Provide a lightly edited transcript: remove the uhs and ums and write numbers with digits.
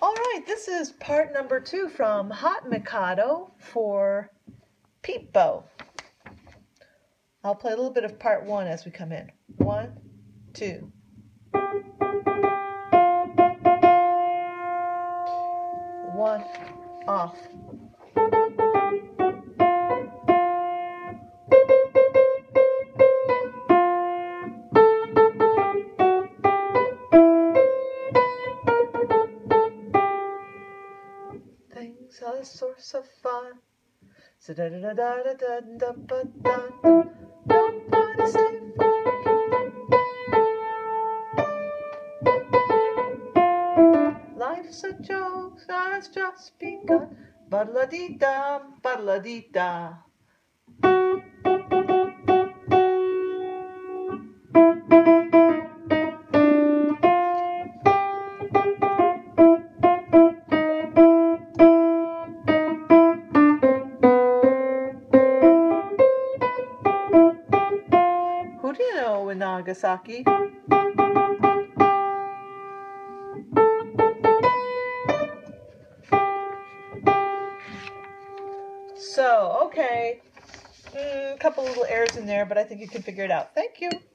All right, this is part number 2 from Hot Mikado for Peep Bow. I'll play a little bit of part 1 as we come in. 1, 2. One, off. Things are the source of fun. So da da da da da da da da da. Nobody safe for life's a joke that's just begun. Ba-da-la-dee-da, ba-da-la-dee-da. Who do you know in Nagasaki? So, okay, a couple little errors in there, but I think you can figure it out. Thank you.